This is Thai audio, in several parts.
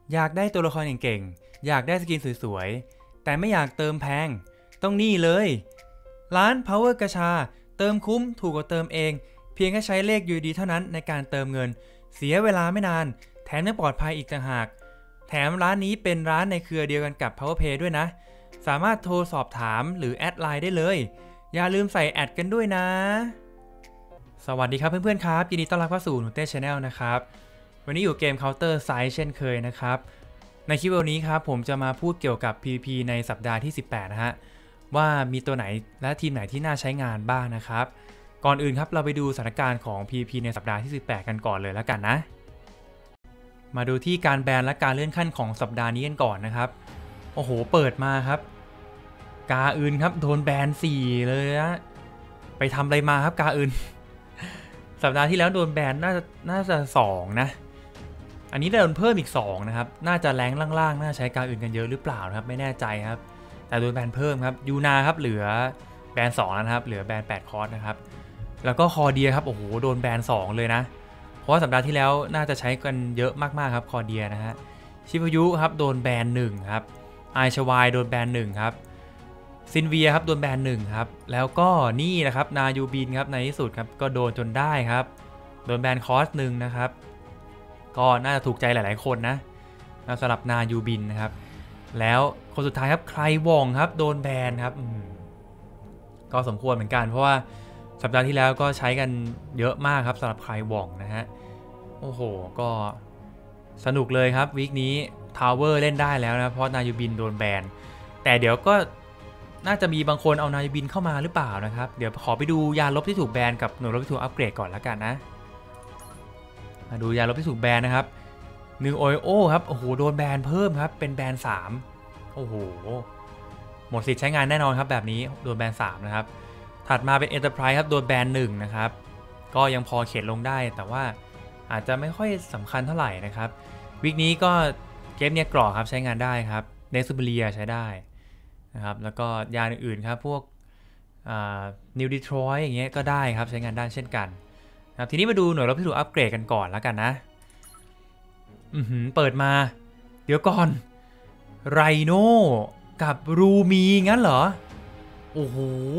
อยากได้ตัวละครเก่งๆอยากได้สกินสวยๆแต่ไม่อยากเติมแพงต้องนี่เลยร้าน Power กระชาเติมคุ้มถูกกว่าเติมเองเพียงแค่ใช้เลข UID เท่านั้นในการเติมเงินเสียเวลาไม่นานแถมยังปลอดภัยอีกต่างหากแถมร้านนี้เป็นร้านในเครือเดียวกันกับ PowerPay ด้วยนะสามารถโทรสอบถามหรือแอดไลน์ได้เลยอย่าลืมใส่แอดกันด้วยนะสวัสดีครับเพื่อนๆครับยินดีต้อนรับเข้าสู่ Nute Channel นะครับวันนี้อยู่เกม Counter Strike เช่นเคยนะครับในคลิปวันนี้ครับผมจะมาพูดเกี่ยวกับ PVP ในสัปดาห์ที่18นะฮะว่ามีตัวไหนและทีมไหนที่น่าใช้งานบ้างนะครับก่อนอื่นครับเราไปดูสถานการณ์ของ PVP ในสัปดาห์ที่18กันก่อนเลยแล้วกันนะมาดูที่การแบนและการเลื่อนขั้นของสัปดาห์นี้กันก่อนนะครับโอ้โหเปิดมาครับกาอื่นครับโดนแบน4เลยนะไปทำอะไรมาครับกาอื่น สัปดาห์ที่แล้วโดนแบนน่าจะ2นะอันนี้โดนเพิ่มอีก2นะครับน่าจะแรงล่างๆน่าใช้กาอื่นกันเยอะหรือเปล่านะครับไม่แน่ใจครับแต่โดนแบนเพิ่มครับยูนาครับเหลือแบน2แล้วนะครับเหลือแบน8คอร์สนะครับแล้วก็คอเดียครับโอ้โหโดนแบน2เลยนะเพราะว่าสัปดาห์ที่แล้วน่าจะใช้กันเยอะมากๆครับคอเดียนะฮะชิพายุครับโดนแบน1ครับไอชวายโดนแบน1ครับซินเวียครับโดนแบน1ครับแล้วก็นี่นะครับนายูบินครับในที่สุดครับก็โดนจนได้ครับโดนแบนคอร์ส1นะครับก็น่าจะถูกใจหลายๆคนนะสำหรับนายูบินนะครับแล้วคนสุดท้ายครับใครว่องครับโดนแบนครับก็สมควรเหมือนกันเพราะว่าสัปดาห์ที่แล้วก็ใช้กันเยอะมากครับสำหรับใครว่องนะฮะโอ้โหก็สนุกเลยครับวีคนี้ทาวเวอร์เล่นได้แล้วนะเพราะนายูบินโดนแบนแต่เดี๋ยวก็น่าจะมีบางคนเอานายูบินเข้ามาหรือเปล่านะครับเดี๋ยวขอไปดูยาลบที่ถูกแบนกับหน่วยรบที่ถูกอัปเกรดก่อนแล้วกันนะมาดูยาลบที่ถูกแบนนะครับ1โอโอครับโอ้โหโดนแบนเพิ่มครับเป็นแบน3โอ้โหหมดสิทธิ์ใช้งานแน่นอนครับแบบนี้โดนแบน3นะครับถัดมาเป็น Enterprise ครับโดนแบน1นะครับก็ยังพอเข็นลงได้แต่ว่าอาจจะไม่ค่อยสำคัญเท่าไหร่นะครับวีคนี้ก็เกมเนี้ยกรอกครับใช้งานได้ครับเนซูเบเลียใช้ได้นะครับแล้วก็ยาอื่นๆครับพวกนิวดีทรอยต์อย่างเงี้ยก็ได้ครับใช้งานได้เช่นกันนะครับทีนี้มาดูหน่วยรบที่ถูกอัปเกรดกันก่อนแล้วกันนะเปิดมาเดี๋ยวก่อนไรโน่กับรูมีงั้นเหรอโอ้โห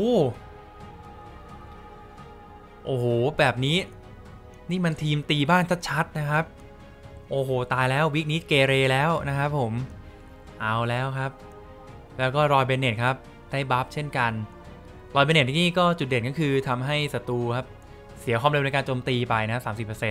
แบบนี้นี่มันทีมตีบ้านชัดๆนะครับโอ้โหตายแล้ววิกนี้เกเรแล้วนะครับผมเอาแล้วครับแล้วก็รอยเบนเน็ตครับได้บัฟเช่นกันรอยเบนเน็ตที่นี่ก็จุดเด่นก็คือทำให้ศัตรูครับเสียความเร็วในการโจมตีไปนะ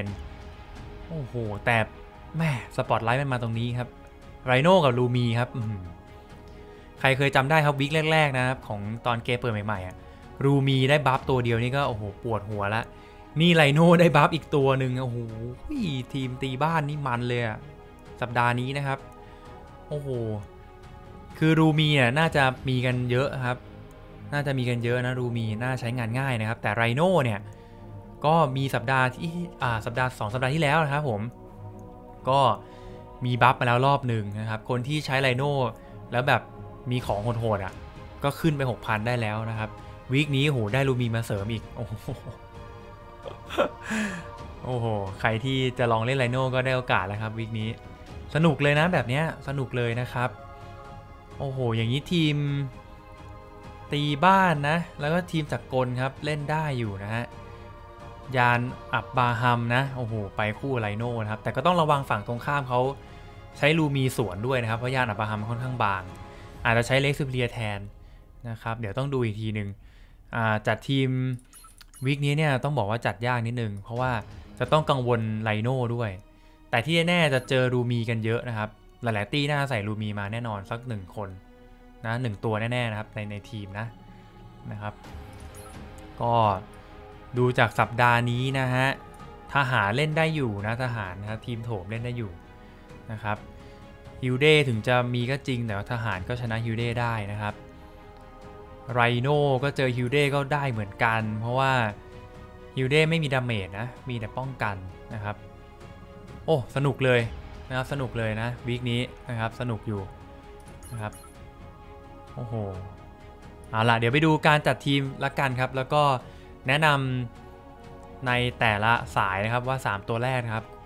30% โอ้โหแต่แม่สปอตไลท์มันมาตรงนี้ครับไรโน่กับลูมีครับใครเคยจำได้ครับวิกแรกๆนะครับของตอนเกมเปิดใหม่ๆอ่ะรูมีได้บัฟตัวเดียวนี่ก็โอ้โหปวดหัวละนี่ไรโน่ได้บัฟอีกตัวหนึ่งโอ้โหทีมตีบ้านนี่มันเลยอ่ะสัปดาห์นี้นะครับโอ้โหคือรูมีเนี่ยน่าจะมีกันเยอะครับน่าจะมีกันเยอะนะรูมีน่าใช้งานง่ายนะครับแต่ไรโน่เนี่ยก็มีสัปดาห์ที่2 สัปดาห์ที่แล้วนะครับผมก็มีบัฟมาแล้วรอบหนึ่งนะครับคนที่ใช้ไรโน่แล้วแบบมีของโหดๆอ่ะก็ขึ้นไป 6,000 ได้แล้วนะครับวีคนี้โหได้ลูมีมาเสริมอีกโอ้โหใครที่จะลองเล่นไรโน่ก็ได้โอกาสแล้วครับวีคนี้สนุกเลยนะแบบนี้สนุกเลยนะครับโอ้โหอย่างนี้ทีมตีบ้านนะแล้วก็ทีมจักรกลครับเล่นได้อยู่นะฮะยานอับบาฮัมนะโอ้โหไปคู่ไรโน่นะครับแต่ก็ต้องระวังฝั่งตรงข้ามเขาใช้ลูมีสวนด้วยนะครับเพราะยานอับบาฮัมค่อนข้างบางอาจจะใช้เล็กซูเปอร์แทนนะครับเดี๋ยวต้องดูอีกทีหนึ่งจัดทีมวีคนี้เนี่ยต้องบอกว่าจัดยากนิดนึงเพราะว่าจะต้องกังวลไรโน่ด้วยแต่ที่แน่ๆจะเจอรูมีกันเยอะนะครับหลายๆตี้น่าใส่รูมีมาแน่นอนสัก1คนนะ1ตัวแน่ๆนะครับในทีมนะครับก็ดูจากสัปดาห์นี้นะฮะทหารเล่นได้อยู่นะทหารนะครับทีมโถมเล่นได้อยู่นะครับฮิวเดถึงจะมีก็จริงแต่ว่าทหารก็ชนะฮิวเดได้นะครับไรโน่ก็เจอฮิวเดก็ได้เหมือนกันเพราะว่าฮิวเดไม่มีดาเมจนะมีแต่ป้องกันนะครับโอ้สนุกเลยนะครับสนุกเลยนะวีคนี้นะครับสนุกอยู่นะครับโอ้โหเอาล่ะเดี๋ยวไปดูการจัดทีมละกันครับแล้วก็แนะนำในแต่ละสายนะครับว่า3ตัวแรกครับ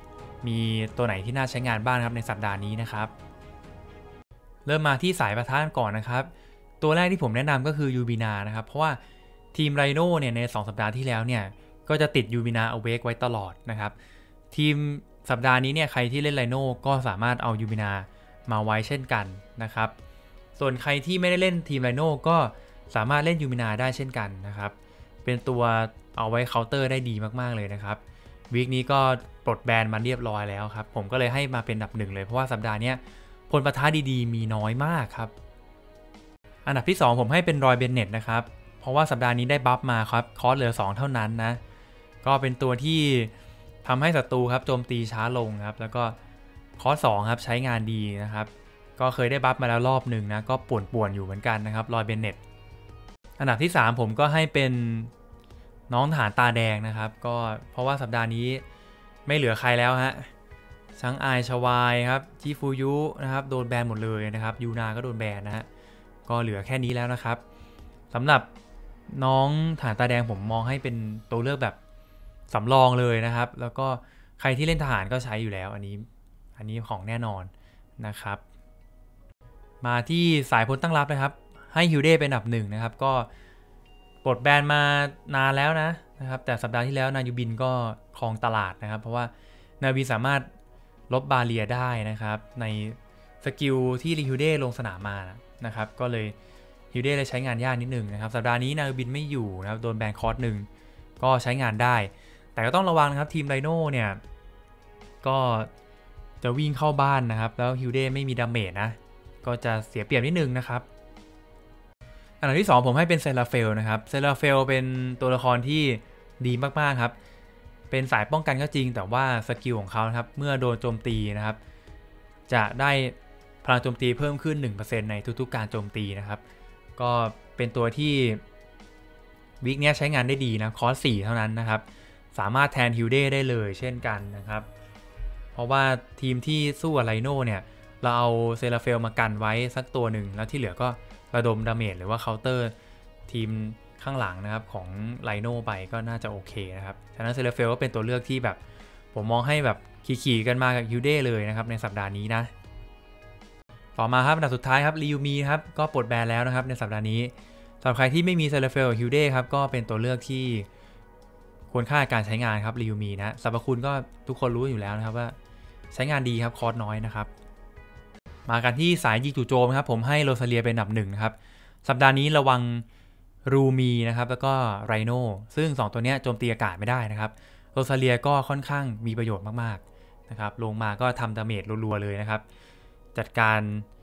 มีตัวไหนที่น่าใช้งานบ้างครับในสัปดาห์นี้นะครับเริ่มมาที่สายปะทะก่อนนะครับตัวแรกที่ผมแนะนำก็คือยูบินานะครับเพราะว่าทีมไรโน่เนี่ยใน2สัปดาห์ที่แล้วเนี่ยก็จะติดยูบินาเอาเวกไว้ตลอดนะครับทีมสัปดาห์นี้เนี่ยใครที่เล่นไรโน่ก็สามารถเอายูบินามาไว้เช่นกันนะครับส่วนใครที่ไม่ได้เล่นทีมไรโน่ก็สามารถเล่นยูบินาได้เช่นกันนะครับเป็นตัวเอาไว้เคาน์เตอร์ได้ดีมากๆเลยนะครับวีคนี้ก็ปลดแบนมาเรียบร้อยแล้วครับผมก็เลยให้มาเป็นอันดับ1เลยเพราะว่าสัปดาห์นี้ผลปะทะดีๆมีน้อยมากครับอันดับที่2ผมให้เป็นรอยเบนเน็ตนะครับเพราะว่าสัปดาห์นี้ได้บัฟมาครับคอสเหลือ2เท่านั้นนะก็เป็นตัวที่ทำให้ศัตรูครับโจมตีช้าลงครับแล้วก็คอส2ครับใช้งานดีนะครับก็เคยได้บัฟมาแล้วรอบหนึ่งนะก็ป่วนอยู่เหมือนกันนะครับรอยเบนเน็ตอันดับที่3ผมก็ให้เป็นน้องทหารตาแดงนะครับก็เพราะว่าสัปดาห์นี้ไม่เหลือใครแล้วฮะชังอายชวายครับชิฟูยุนะครับโดนแบนหมดเลยนะครับยูนาก็โดนแบนนะฮะก็เหลือแค่นี้แล้วนะครับสำหรับน้องทหารตาแดงผมมองให้เป็นตัวเลือกแบบสำรองเลยนะครับแล้วก็ใครที่เล่นทหารก็ใช้อยู่แล้วอันนี้ของแน่นอนนะครับมาที่สายพลตั้งรับนะครับให้ฮิวเด้เป็นอันดับ1นะครับก็ปลดแบนมานานแล้วนะครับแต่สัปดาห์ที่แล้วนายูบินก็ครองตลาดนะครับเพราะว่านายูบินสามารถลบบาเรียได้นะครับในสกิลที่ฮิวเด้ลงสนามมานะครับก็เลยฮิวเด้เลยใช้งานยากนิดนึงนะครับสัปดาห์นี้นายูบินไม่อยู่นะครับโดนแบนคอร์สหนึ่งก็ใช้งานได้แต่ก็ต้องระวังนะครับทีมไรโน่เนี่ยก็จะวิ่งเข้าบ้านนะครับแล้วฮิวเด้ไม่มีดาเมจนะก็จะเสียเปรียบนิดนึงนะครับอันดับที่2ผมให้เป็นเซราเฟลนะครับเซราเฟลเป็นตัวละครที่ดีมากๆครับเป็นสายป้องกันก็จริงแต่ว่าสกิลของเขานะครับเมื่อโดนโจมตีนะครับจะได้พลังโจมตีเพิ่มขึ้น 1% ในทุกๆการโจมตีนะครับก็เป็นตัวที่วิกนี้ใช้งานได้ดีนะคอส4เท่านั้นนะครับสามารถแทนฮิวเด้ได้เลยเช่นกันนะครับเพราะว่าทีมที่สู้กับไรโน่เนี่ยเราเอาเซราเฟลมากันไว้สักตัวหนึ่งแล้วที่เหลือก็ระดมดาเมจหรือว่าเคาน์เตอร์ทีมข้างหลังนะครับของไรโน่ไปก็น่าจะโอเคนะครับฉะนั้นเซราเฟลก็เป็นตัวเลือกที่แบบผมมองให้แบบขี่กันมากับฮิวเด้เลยนะครับในสัปดาห์นี้นะต่อมาครับอันดับสุดท้ายครับริยูมีครับก็ปลดแบนแล้วนะครับในสัปดาห์นี้สำหรับใครที่ไม่มีเซราเฟลกับฮิวเด้ครับก็เป็นตัวเลือกที่ควรค่าการใช้งานครับริยูมีนะสรรพคุณก็ทุกคนรู้อยู่แล้วนะครับว่าใช้งานดีครับคอสน้อยนะครับมากันที่สายยิงจู่โจมครับผมให้โรซาเลียเป็นอันดับ1นะครับสัปดาห์นี้ระวังรูมีนะครับแล้วก็ไรโน่ซึ่ง2ตัวนี้โจมตีอากาศไม่ได้นะครับโรซาเลียก็ค่อนข้างมีประโยชน์มากๆนะครับลงมาก็ทำดาเมจรัวๆเลยนะครับจัดการ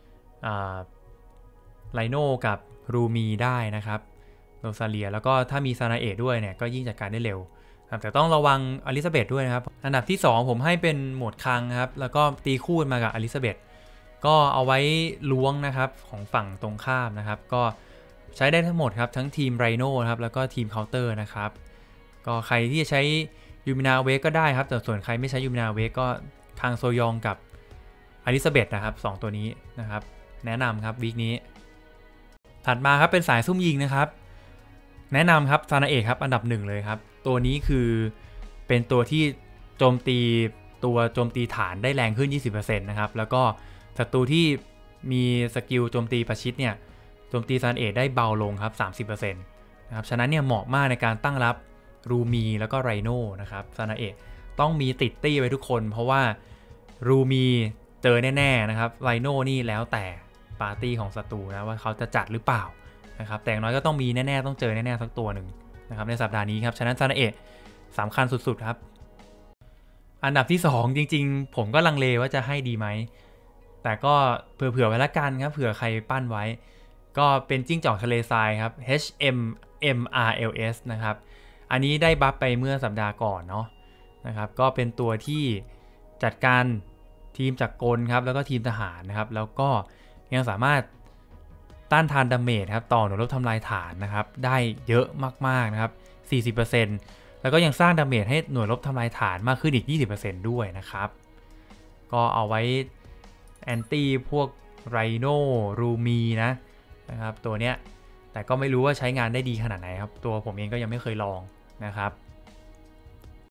ไรโน่กับรูมีได้นะครับโรซาเลียแล้วก็ถ้ามีซานาเอะด้วยเนี่ยก็ยิ่งจัดการได้เร็วแต่ต้องระวังอลิซาเบธด้วยนะครับอันดับที่2ผมให้เป็นโหมดคลังครับแล้วก็ตีคู่มากับอลิซาเบธก็เอาไว้ล้วงนะครับของฝั่งตรงข้ามนะครับก็ใช้ได้ทั้งหมดครับทั้งทีมไรโน่ครับแล้วก็ทีมเคาน์เตอร์นะครับก็ใครที่จะใช้ยูมินาเวกก็ได้ครับแต่ส่วนใครไม่ใช้ยูมินาเวกก็ทางโซยองกับอลิซาเบธนะครับ2ตัวนี้นะครับแนะนำครับวีคนี้ถัดมาครับเป็นสายซุ่มยิงนะครับแนะนำครับซานาเอะครับอันดับ1เลยครับตัวนี้คือเป็นตัวที่โจมตีฐานได้แรงขึ้น 20% นะครับแล้วก็ศัตรูที่มีสกิลโจมตีประชิดเนี่ยโจมตีซานาเอะได้เบาลงครับ 30% นะครับฉะนั้นเนี่ยเหมาะมากในการตั้งรับรูมีแล้วก็ไรโน่นะครับซานาเอะต้องมีติดตี้ไว้ทุกคนเพราะว่ารูมีเจอแน่ๆนะครับไรโน่นี่แล้วแต่ปาร์ตี้ของศัตรูนะว่าเขาจะจัดหรือเปล่านะครับแต่อย่างน้อยก็ต้องมีแน่ๆต้องเจอแน่ๆสักตัวหนึ่งนะครับในสัปดาห์นี้ครับฉะนั้นซานาเอะสำคัญสุดๆครับอันดับที่2จริงๆผมก็ลังเลว่าจะให้ดีไหมแต่ก็เผื่อไว้ละกันครับเผื่อใครปั้นไว้ก็เป็นจิ้งจอกทะเลทรายครับ HMMRLS นะครับอันนี้ได้บัฟไปเมื่อสัปดาห์ก่อนเนาะนะครับก็เป็นตัวที่จัดการทีมจักรกลครับแล้วก็ทีมทหารนะครับแล้วก็ยังสามารถต้านทานดาเมจครับต่อหน่วยรบทำลายฐานนะครับได้เยอะมากๆนะครับ 40% แล้วก็ยังสร้างดาเมจให้หน่วยรบทำลายฐานมากขึ้นอีก 20% ด้วยนะครับก็เอาไว้แอนตี้พวกไรโน่รูมีนะครับตัวเนี้ยแต่ก็ไม่รู้ว่าใช้งานได้ดีขนาดไหนครับตัวผมเองก็ยังไม่เคยลองนะครับ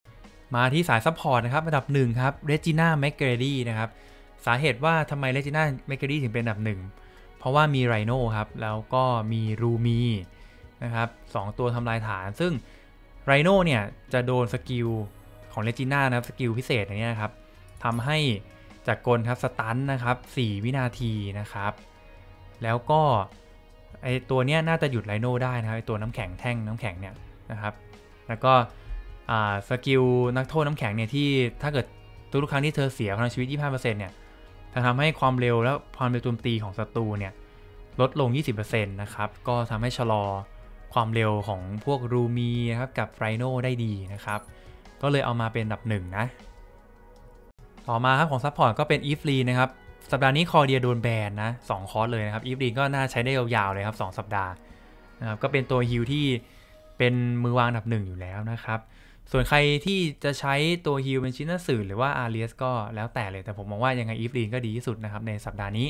มาที่สายซัพพอร์ตนะครับอันดับ1ครับเรจิน่าแมคเกรดี้นะครับสาเหตุว่าทำไมเรจิน่าแมคเกรดี้ถึงเป็นอันดับ1เพราะว่ามีไรโน่ครับแล้วก็มีรูมีนะครับ2ตัวทำลายฐานซึ่งไรโน่เนี่ยจะโดนสกิลของเรจิน่านะครับสกิลพิเศษอย่างเงี้ยครับทำให้จากกลครับสตันนะครับ4วินาทีนะครับแล้วก็ไอตัวเนี้ยน่าจะหยุดไรโน่ได้นะครับไอตัวน้ำแข็งแท่งน้ำแข็งเนี่ยนะครับแล้วก็สกิลนักโทษน้ำแข็งเนี่ยที่ถ้าเกิดทุกครั้งที่เธอเสียพลังชีวิต 25% เนี่ยจะทำให้ความเร็วและความเร็วโจมตีของศัตรูเนี่ยลดลง 20% นะครับก็ทำให้ชะลอความเร็วของพวกรูมีนะครับกับไรโน่ได้ดีนะครับก็เลยเอามาเป็นอันดับ1นะต่อมาครับของซัพพอร์ตก็เป็นอีฟลีนะครับสัปดาห์นี้คอเดียโดนแบนนะ2คอร์สเลยนะครับอีฟลีก็น่าใช้ได้ยาวๆเลยครับ2สัปดาห์นะครับก็เป็นตัวฮิลที่เป็นมือวางอันดับ1อยู่แล้วนะครับส่วนใครที่จะใช้ตัวฮิลเป็นชินาสึหรือว่าอารีสก็แล้วแต่เลยแต่ผมมองว่ายังไงอีฟลีก็ดีที่สุดนะครับในสัปดาห์นี้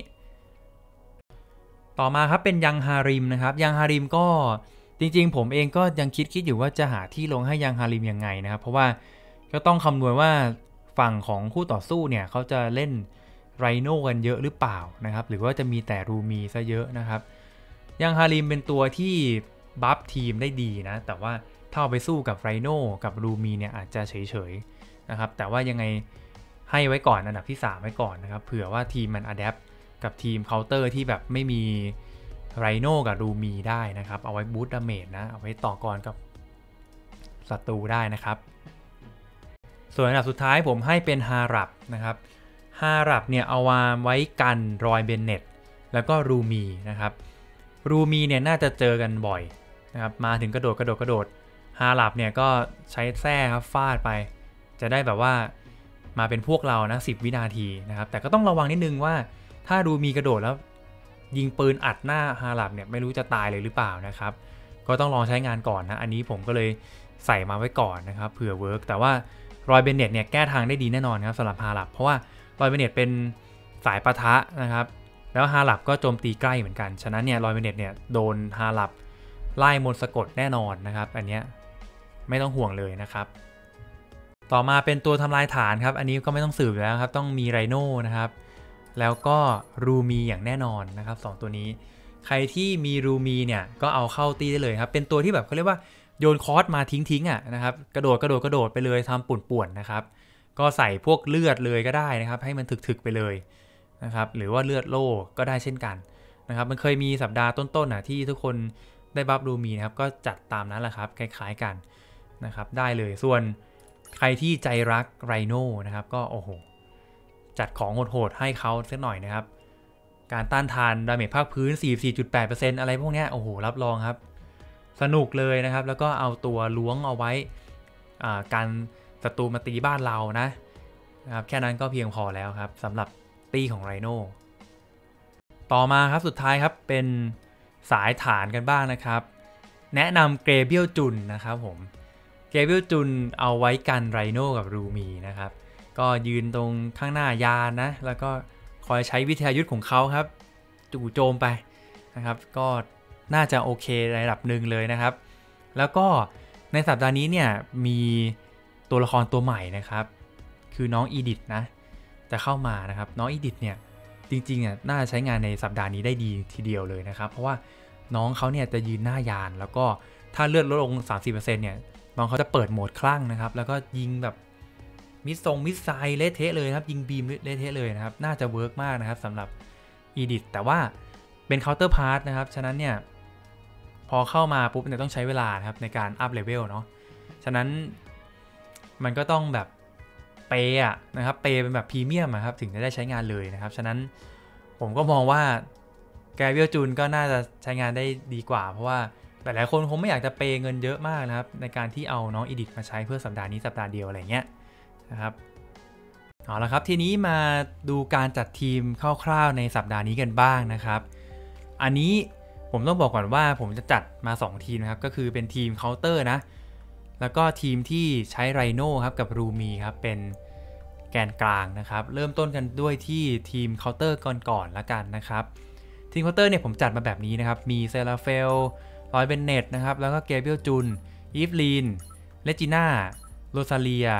ต่อมาครับเป็นยังฮาริมนะครับยังฮาริมก็จริงๆผมเองก็ยังคิดอยู่ว่าจะหาที่ลงให้ยังฮาริมยังไงนะครับเพราะว่าก็ต้องคำนวณว่าฝั่งของคู่ต่อสู้เนี่ยเขาจะเล่นไรโน่กันเยอะหรือเปล่านะครับหรือว่าจะมีแต่รูมีซะเยอะนะครับยังฮาริมเป็นตัวที่บัฟทีมได้ดีนะแต่ว่าถ้าเอาไปสู้กับไรโน่กับรูมีเนี่ยอาจจะเฉยๆนะครับแต่ว่ายังไงให้ไว้ก่อนอันดับที่3ไว้ก่อนนะครับเผื่อว่าทีมมันอะแดปกับทีมเคาน์เตอร์ที่แบบไม่มีไรโน่กับรูมีได้นะครับเอาไว้บูสต์ดาเมจนะเอาไว้ต่อกรกับศัตรูได้นะครับส่วนอันดับสุดท้ายผมให้เป็นฮารับนะครับฮารับเนี่ยเอาวางไว้กันรอยเบนเน็ตแล้วก็รูมีนะครับรูมีเนี่ยน่าจะเจอกันบ่อยนะครับมาถึงกระโดดฮารับเนี่ยก็ใช้แส้ครับฟาดไปจะได้แบบว่ามาเป็นพวกเรานะ10 วินาทีนะครับแต่ก็ต้องระวังนิดนึงว่าถ้ารูมีกระโดดแล้วยิงปืนอัดหน้าฮารับเนี่ยไม่รู้จะตายเลยหรือเปล่านะครับก็ต้องลองใช้งานก่อนนะอันนี้ผมก็เลยใส่มาไว้ก่อนนะครับเผื่อเวิร์กแต่ว่ารอยเบนเน็ตเนี่ยแก้ทางได้ดีแน่นอนครับสำหรับฮารับเพราะว่ารอยเบนเน็ตเป็นสายปะทะนะครับแล้วฮารับก็โจมตีใกล้เหมือนกันฉะนั้นเนี่ยรอยเบนเน็ตเนี่ยโดนฮารับไล่มนต์สะกดแน่นอนนะครับอันเนี้ยไม่ต้องห่วงเลยนะครับต่อมาเป็นตัวทำลายฐานครับอันนี้ก็ไม่ต้องสืบแล้วครับต้องมีไรโน่นะครับแล้วก็รูมีอย่างแน่นอนนะครับ2ตัวนี้ใครที่มีรูมีเนี่ยก็เอาเข้าตีได้เลยครับเป็นตัวที่แบบเขาเรียกว่าโยนคอร์สมาทิ้งอ่ะนะครับกระโดดไปเลยทำป่วนๆนะครับก็ใส่พวกเลือดเลยก็ได้นะครับให้มันถึกๆไปเลยนะครับหรือว่าเลือดโล่ก็ได้เช่นกันนะครับมันเคยมีสัปดาห์ต้นๆที่ทุกคนได้บัฟรูมีนะครับก็จัดตามนั้นแหละครับคล้ายๆกันนะครับได้เลยส่วนใครที่ใจรักไรโน่นะครับก็โอ้โหจัดของโหดๆให้เขาสักหน่อยนะครับการต้านทานดาเมจภาคพื้น 44.8% อะไรพวกนี้โอ้โหรับรองครับสนุกเลยนะครับแล้วก็เอาตัวล้วงเอาไว้การศัตรูมาตีบ้านเรานะครับแค่นั้นก็เพียงพอแล้วครับสำหรับตีของไรโน่ต่อมาครับสุดท้ายครับเป็นสายฐานกันบ้างนะครับแนะนำเกรเบียลจุนนะครับผมเกรเบียลจุนเอาไว้กันไรโน่กับรูมีนะครับก็ยืนตรงข้างหน้ายานนะแล้วก็คอยใช้วิทยายุทธของเขาครับจู่โจมไปนะครับก็น่าจะโอเคในระดับหนึ่งเลยนะครับแล้วก็ในสัปดาห์นี้เนี่ยมีตัวละครตัวใหม่นะครับคือน้องอีดิทนะจะเข้ามานะครับน้องอีดิทเนี่ยจริงๆน่าจะใช้งานในสัปดาห์นี้ได้ดีทีเดียวเลยนะครับเพราะว่าน้องเขาเนี่ยจะยืนหน้ายานแล้วก็ถ้าเลือดลดลง 30% เนี่ยน้องเขาจะเปิดโหมดคลั่งนะครับแล้วก็ยิงแบบมิสไซล์เละเทะเลยครับยิงบีมเละเทะเลยนะครับน่าจะเวิร์กมากนะครับสำหรับอีดิทแต่ว่าเป็นเคาน์เตอร์พาร์ทนะครับฉะนั้นเนี่ยพอเข้ามาปุ๊บเนี่ยต้องใช้เวลาครับในการอัพเลเวลเนาะฉะนั้นมันก็ต้องแบบเปย์นะครับเปย์เป็นแบบพรีเมียมครับถึงจะได้ใช้งานเลยนะครับฉะนั้นผมก็มองว่าแกเวลจูนก็น่าจะใช้งานได้ดีกว่าเพราะว่าหลายๆคนคงไม่อยากจะเปย์เงินเยอะมากนะครับในการที่เอาน้องอีดิทมาใช้เพื่อสัปดาห์นี้สัปดาห์เดียวอะไรเงี้ยนะครับเอาละครับทีนี้มาดูการจัดทีมคร่าวๆในสัปดาห์นี้กันบ้างนะครับอันนี้ผมต้องบอกก่อนว่าผมจะจัดมา2ทีมนะครับก็คือเป็นทีมเคาน์เตอร์นะแล้วก็ทีมที่ใช้ไรโน่ครับกับรูมีครับเป็นแกนกลางนะครับเริ่มต้นกันด้วยที่ทีมเคาน์เตอร์ก่อนละกันนะครับทีมเคาน์เตอร์เนี่ยผมจัดมาแบบนี้นะครับมีเซราเฟลรอยเบนเน็ตนะครับแล้วก็เกเบรียลจุนอีฟลีนเลจิน่าโรซาเลีย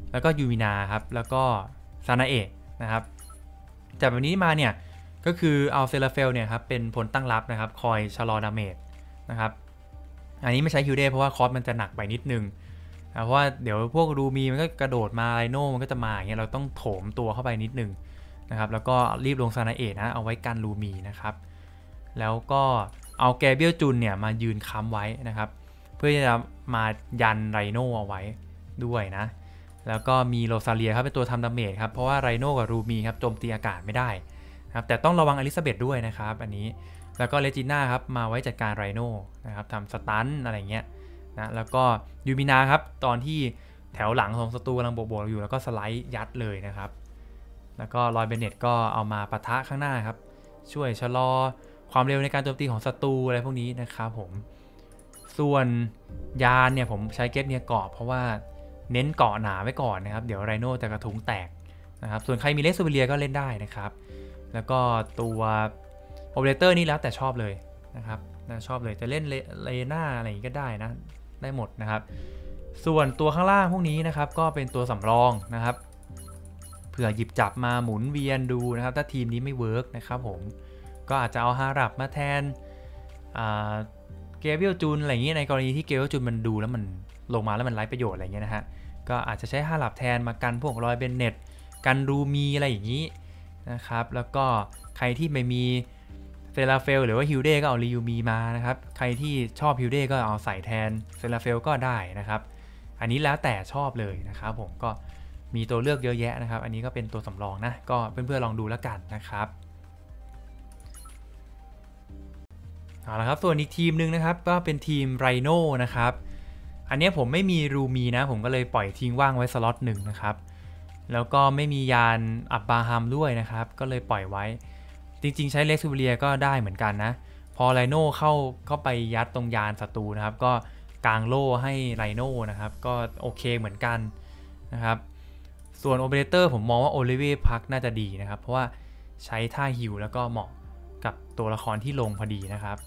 แล้วก็ยูมินาครับแล้วก็ซานาเอะนะครับจากแบบนี้มาเนี่ยก็คือเอาเซราเฟลเนี่ยครับเป็นผลตั้งรับนะครับคอยชะลอดาเมจนะครับอันนี้ไม่ใช้ฮิวเดเพราะว่าคอสมันจะหนักไปนิดนึงนะเพราะว่าเดี๋ยวพวกรูมีมันก็กระโดดมาไรโน่มันก็จะมาอย่างเงี้ยเราต้องโถมตัวเข้าไปนิดนึงนะครับแล้วก็รีบลงซานาเอะนะเอาไว้กันรูมีนะครับแล้วก็เอาแกเบียลจุนเนี่ยมายืนค้ำไว้นะครับเพื่อจะมายันไรโน่เอาไว้ด้วยนะแล้วก็มีโรซาเลียครับเป็นตัวทำดาเมจครับเพราะว่าไรโน่กับรูมีครับโจมตีอากาศไม่ได้ครับแต่ต้องระวังอลิซาเบธด้วยนะครับอันนี้แล้วก็เลจิน่าครับมาไว้จัดการไรโน่นะครับทำสตันอะไรเงี้ยนะแล้วก็ยูมินาครับตอนที่แถวหลังของศัตรูกำลังโบกอยู่แล้วก็สไลด์ยัดเลยนะครับแล้วก็ลอยเบเน็ตก็เอามาปะทะข้างหน้าครับช่วยชะลอความเร็วในการโจมตีของศัตรูอะไรพวกนี้นะครับผมส่วนยานเนี่ยผมใช้เก็บเนี่ยเกาะเพราะว่าเน้นเกาะหนาไว้ก่อนนะครับเดี๋ยวไรโน่จะกระทุ้งแตกนะครับส่วนใครมีเลสซูเปอร์เรียก็เล่นได้นะครับแล้วก็ตัวโอเปอเรเตอร์นี่แล้วแต่ชอบเลยนะครับชอบเลยจะเล่นเลน่าอะไรอย่างนี้ก็ได้นะได้หมดนะครับส่วนตัวข้างล่างพวกนี้นะครับก็เป็นตัวสำรองนะครับเผื่อหยิบจับมาหมุนเวียนดูนะครับถ้าทีมนี้ไม่เวิร์กนะครับผมก็อาจจะเอาฮารับมาแทนเกเบียลจูนอะไรอย่างนี้ในกรณีที่เกเบียลจูนมันดูแล้วมันลงมาแล้วมันไร้ประโยชน์อะไรเงี้ยนะฮะก็อาจจะใช้ฮารับแทนมากันพวกรอยเบนเน็ตกันรูมีอะไรอย่างนี้นะครับแล้วก็ใครที่ไม่มีเซราเฟลหรือว่าฮิวเดก็เอาริยูมีมานะครับใครที่ชอบฮิวเดก็เอาใส่แทนเซราเฟลก็ได้นะครับอันนี้แล้วแต่ชอบเลยนะครับผมก็มีตัวเลือกเยอะแยะนะครับอันนี้ก็เป็นตัวสำรองนะก็เพื่อนๆลองดูแล้วกันนะครับเอาละครับส่วนอีกทีมหนึ่งนะครับก็เป็นทีมไรโน่นะครับอันนี้ผมไม่มีรูมีนะผมก็เลยปล่อยทิ้งว่างไว้สล็อตหนึ่งนะครับแล้วก็ไม่มียานอับบราฮัมด้วยนะครับก็เลยปล่อยไว้จริงๆใช้เล็กซูเปอร์เรียก็ได้เหมือนกันนะพอไรโน่เข้าไปยัดตรงยานศัตรูนะครับก็กางโล่ให้ไรโน่นะครับก็โอเคเหมือนกันนะครับส่วนโอเปอเรเตอร์ผมมองว่าโอลิเวียพักน่าจะดีนะครับเพราะว่าใช้ท่าฮิลแล้วก็เหมาะกับตัวละครที่ลงพอดีนะครับ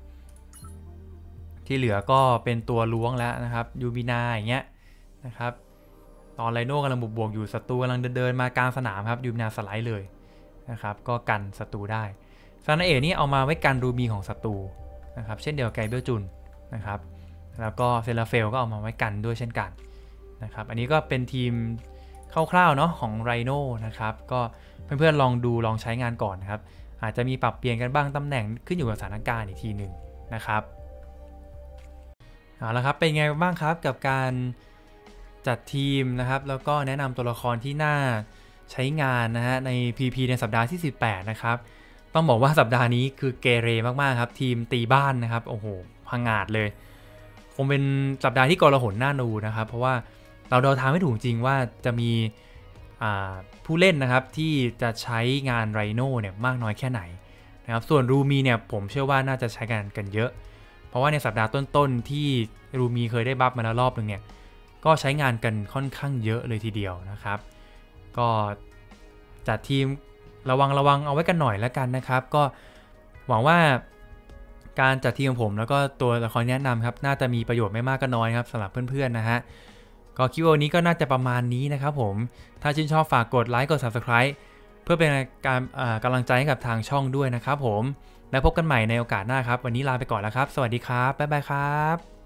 ที่เหลือก็เป็นตัวล้วงแล้วนะครับยูบินาอย่างเงี้ยนะครับตอนไรโน่กำลังบวกอยู่ศัตรูกำลังเดินมากลางสนามครับยูบินาสไลด์เลยนะครับก็กันศัตรูได้ซานาเอะนี่เอามาไว้กันรูมีของศัตรูนะครับเช่นเดียวกับไกเบลจุนนะครับแล้วก็เซราเฟลก็เอามาไว้กันด้วยเช่นกันนะครับอันนี้ก็เป็นทีมคร่าวๆเนาะของไรโน่นะครับก็เพื่อนๆลองดูลองใช้งานก่อนนะครับอาจจะมีปรับเปลี่ยนกันบ้างตำแหน่งขึ้นอยู่กับสถานการณ์อีกทีหนึ่งนะครับเอาละครับเป็นไงบ้างครับกับการจัดทีมนะครับแล้วก็แนะนำตัวละครที่น่าใช้งานนะฮะใน PP ในสัปดาห์ที่18นะครับต้องบอกว่าสัปดาห์นี้คือเกเรมากๆครับทีมตีบ้านนะครับโอ้โหพังงาดเลยคงเป็นสัปดาห์ที่กลาหลน่าดูนะครับเพราะว่าเราเดาทางไม่ถูกจริงว่าจะมีผู้เล่นนะครับที่จะใช้งานไรโน่เนี่ยมากน้อยแค่ไหนนะครับส่วนรูมีเนี่ยผมเชื่อว่าน่าจะใช้กันเยอะเพราะว่าในสัปดาห์ต้นๆที่รูมีเคยได้บัฟมาแล้วรอบนึงเนี่ยก็ใช้งานกันค่อนข้างเยอะเลยทีเดียวนะครับก็จัดทีมระวังเอาไว้กันหน่อยแล้วกันนะครับก็หวังว่าการจัดทีมของผมแล้วก็ตัวละครแนะนำครับน่าจะมีประโยชน์ไม่มากก็น้อยครับสำหรับเพื่อนๆนะฮะก็คลิปนี้ก็น่าจะประมาณนี้นะครับผมถ้าชื่นชอบฝากกดไลค์กด Subscribe เพื่อเป็นการกำลังใจให้กับทางช่องด้วยนะครับผมแล้วพบกันใหม่ในโอกาสหน้าครับวันนี้ลาไปก่อนแล้วครับสวัสดีครับบ๊ายบายครับ